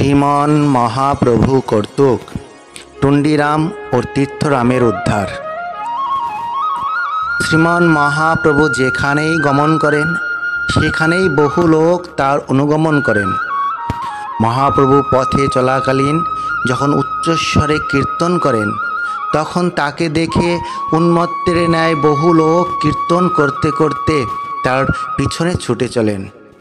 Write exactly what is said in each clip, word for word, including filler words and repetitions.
শ্রীমান মহাপ্রভু কর্তৃক টুন্ডিরাম ও তীর্থরামের উদ্ধার। শ্রীমান মহাপ্রভু যেখানেই গমন করেন সেখানেই বহু লোক তার অনুগমন করেন। মহাপ্রভু পথে চলাকালীন যখন উচ্চস্বরে কীর্তন করেন তখন তাকে দেখে উন্মত্তের ন্যায় বহু লোক কীর্তন করতে করতে তার পিছনে ছুটে চলেন।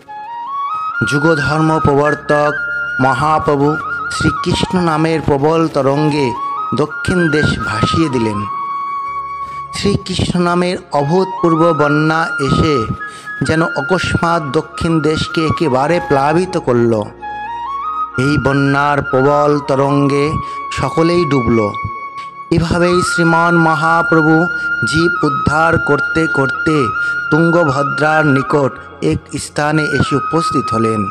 যুগধর্ম প্রবর্তক মহাপ্রভু শ্রীকৃষ্ণ নামের প্রবল তরঙ্গে দক্ষিণ দেশ ভাসিয়ে দিলেন। শ্রীকৃষ্ণ নামের অভূতপূর্ব বন্যা এসে যেন অকস্মাৎ দক্ষিণ দেশকে একেবারে প্লাবিত করল। এই বন্যার প্রবল তরঙ্গে সকলেই ডুবল। এভাবেই শ্রীমান মহাপ্রভু জীব উদ্ধার করতে করতে তুঙ্গভদ্রার নিকট এক স্থানে এসে উপস্থিত হলেন।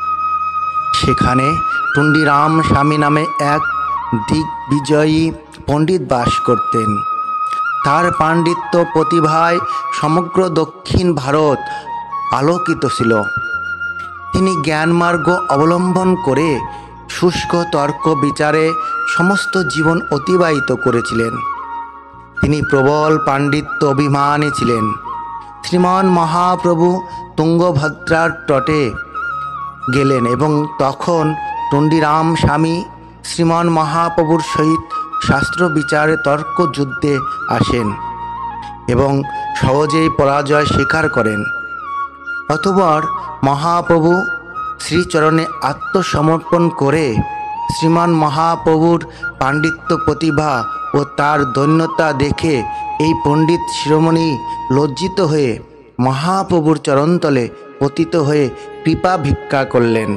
সেখানে টুন্ডিরাম স্বামী নামে এক দিগ্বিজয়ী পণ্ডিত বাস করতেন। তার পাণ্ডিত্য প্রতিভায় সমগ্র দক্ষিণ ভারত আলোকিত ছিল। তিনি জ্ঞানমার্গ অবলম্বন করে শুষ্ক তর্ক বিচারে সমস্ত জীবন অতিবাহিত করেছিলেন। তিনি প্রবল পাণ্ডিত্য অভিমানী ছিলেন। শ্রীমান মহাপ্রভু তুঙ্গভদ্রার তটে গেলেন এবং তখন টুন্ডিরাম স্বামী শ্রীমান মহাপ্রভুর সহিত শাস্ত্র বিচারে তর্ক যুদ্ধে আসেন এবং সহজেই পরাজয় স্বীকার করেন। অতঃপর মহাপ্রভু শ্রীচরণে আত্মসমর্পণ করে শ্রীমান মহাপ্রভুর পাণ্ডিত্য প্রতিভা ও তার দৈন্যতা দেখে এই পণ্ডিত শিরোমণি লজ্জিত হয়ে মহাপ্রভুর চরণতলে পতিত হয়ে কৃপা ভিক্ষা করলেন।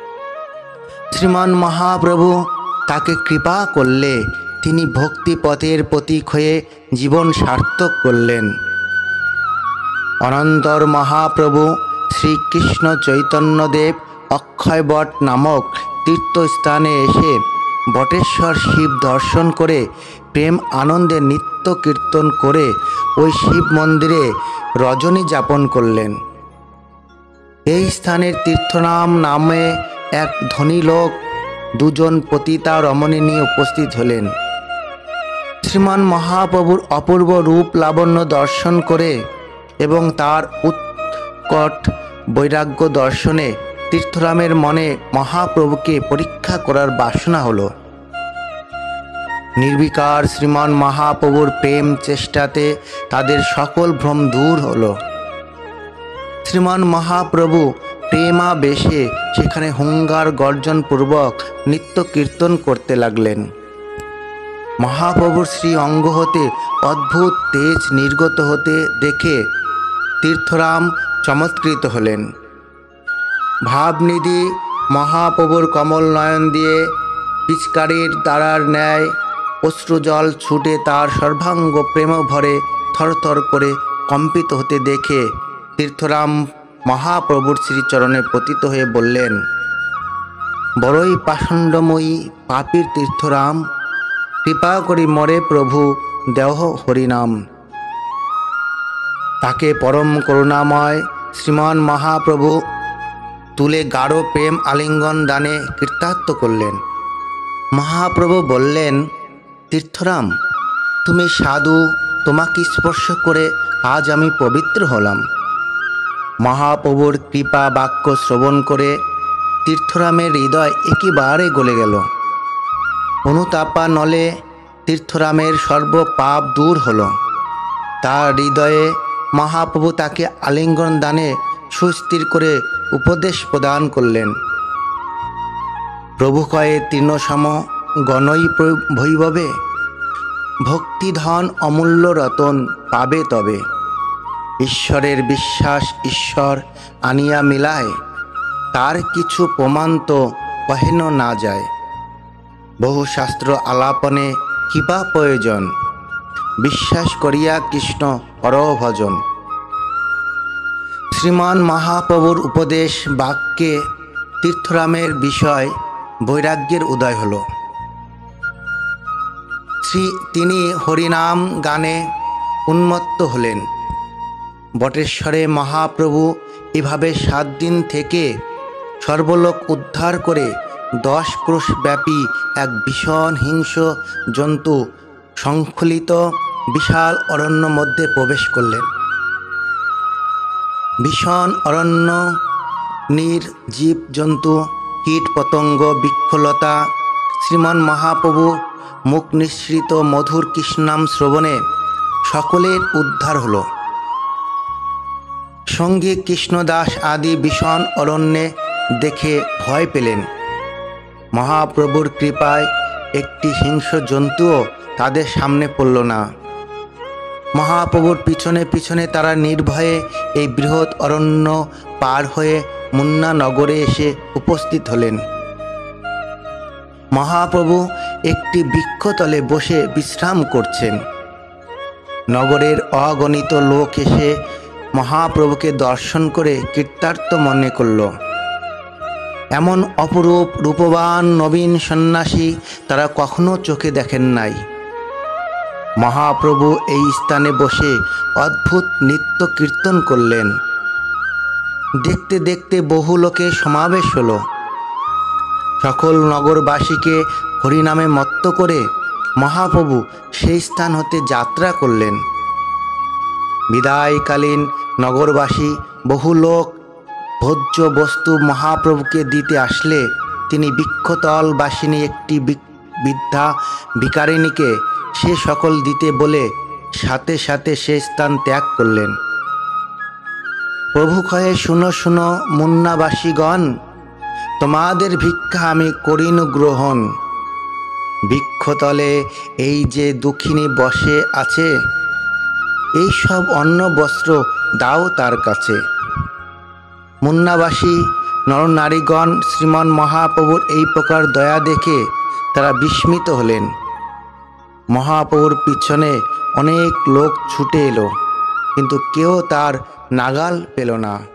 শ্রীমান মহাপ্রভু তাকে কৃপা করলে তিনি ভক্তিপথের প্রতীক হয়ে জীবন সার্থক করলেন। অনন্তর মহাপ্রভু শ্রীকৃষ্ণ চৈতন্যদেব অক্ষয়বট নামক তীর্থস্থানে এসে বটেশ্বর শিব দর্শন করে প্রেম আনন্দে নিত্য কীর্তন করে ওই শিব মন্দিরে রজনী যাপন করলেন। এই স্থানের তীর্থনাম নামে এক ধনী লোক দুজন পতিতা রমণী নিয়ে উপস্থিত হলেন। শ্রীমান মহাপ্রভুর অপূর্ব রূপ লাবণ্য দর্শন করে এবং তার উৎকট বৈরাগ্য দর্শনে তীর্থরামের মনে মহাপ্রভুকে পরীক্ষা করার বাসনা হলো। নির্বিকার শ্রীমান মহাপ্রভুর প্রেম চেষ্টাতে তাদের সকল ভ্রম দূর হলো। শ্রীমান মহাপ্রভু প্রেমাবেশে সেখানে হুঙ্গার গর্জনপূর্বক নিত্য কীর্তন করতে লাগলেন। মহাপ্রভুর শ্রী অঙ্গ হতে অদ্ভুত তেজ নির্গত হতে দেখে তীর্থরাম চমৎকৃত হলেন। ভাবনিধি মহাপ্রভুর কমল নয়ন দিয়ে পিচকারির দ্বারার ন্যায় অশ্রুজল ছুটে তার সর্বাঙ্গ প্রেম ভরে থরথর করে কম্পিত হতে দেখে তীর্থরাম মহাপ্রভুর শ্রীচরণে পতিত হয়ে বললেন, বড়ই পাষণ্ডময়ী পাপীর তীর্থরাম, কৃপা করি মরে প্রভু দেহ হরিনাম। তাকে পরম করুণাময় শ্রীমান মহাপ্রভু তুলে গাঢ় প্রেম আলিঙ্গন দানে কৃতার্থ করলেন। মহাপ্রভু বললেন, তীর্থরাম, তুমি সাধু, তোমাকে স্পর্শ করে আজ আমি পবিত্র হলাম। মহাপ্রভুর কৃপা বাক্য শ্রবণ করে তীর্থরামের হৃদয় একেবারে গলে গেল। অনুতাপা নলে তীর্থরামের সর্ব পাপ দূর হল। তার হৃদয়ে মহাপ্রভু তাকে আলিঙ্গন দানে সুস্থির করে উপদেশ প্রদান করলেন। প্রভু কয়ে তৃণসম গণই বৈভবে, ভক্তিধন অমূল্য রতন পাবে তবে। ঈশ্বরের বিশ্বাস ঈশ্বর আনিয়া মিলায়, তার কিছু প্রমাণ তো কহেন না যায়। বহু শাস্ত্র আলাপনে কিবা প্রয়োজন, বিশ্বাস করিয়া কৃষ্ণ করহ ভজন। শ্রীমান মহাপ্রভুর উপদেশ বাক্যে তীর্থরামের বিষয় বৈরাগ্যের উদয় হল। শ্রী তিনি হরিনাম গানে উন্মত্ত হলেন। বটেশ্বরে মহাপ্রভু এভাবে সাত দিন থেকে সর্বলোক উদ্ধার করে দশ ক্রোশ ব্যাপী এক ভীষণ হিংস্র জন্তু সংখ্যালিত বিশাল অরণ্য মধ্যে প্রবেশ করলেন। ভীষণ অরণ্য, নির্জীব জন্তু, কীট পতঙ্গ, বৃক্ষলতা। শ্রীমান মহাপ্রভু মুখ নিঃসৃত মধুর কৃষ্ণনাম শ্রবণে সকলের উদ্ধার হল। সঙ্গী কৃষ্ণদাস আদি ভীষণ অরণ্যে দেখে ভয় পেলেন। মহাপ্রভুর কৃপায় একটি হিংস্র জন্তুও তাদের সামনে পড়ল না। মহাপ্রভুর পিছনে পিছনে তারা নির্ভয়ে এই বৃহৎ অরণ্য পার হয়ে মুন্না নগরে এসে উপস্থিত হলেন। মহাপ্রভু একটি বৃক্ষতলে বসে বিশ্রাম করছেন। নগরের অগণিত লোক এসে মহাপ্রভুকে দর্শন করে কৃতার্থ মনে করল। এমন অপরূপ রূপবান নবীন সন্ন্যাসী তারা কখনো চোখে দেখেন নাই। মহাপ্রভু এই স্থানে বসে অদ্ভুত নৃত্য কীর্তন করলেন। দেখতে দেখতে বহু লোকে সমাবেশ হলো। সকল নগরবাসীকে হরিনামে মত্ত করে মহাপ্রভু সেই স্থান হতে যাত্রা করলেন। বিদায়কালীন নগরবাসী বহু লোক ভোজ্য বস্তু মহাপ্রভুকে দিতে আসলে তিনি বৃক্ষতল বাসিনী একটি বৃদ্ধা ভিখারিণীকে সে সকল দিতে বলে সাথে সাথে সে স্থান ত্যাগ করলেন। প্রভু কহে, শুনো শুনো মুন্নাবাসীগণ, তোমাদের ভিক্ষা আমি করিনু গ্রহণ। বৃক্ষতলে এই যে দুঃখিনী বসে আছে, এই সব অন্ন বস্ত্র দাও তার কাছে। মুন্নাবাসী নরনারীগণ শ্রীমান মহাপ্রভুর এই প্রকার দয়া দেখে তারা বিস্মিত হলেন। মহাপ্রভুর পিছনে অনেক লোক ছুটে এলো, কিন্তু কেউ তার নাগাল পেল না।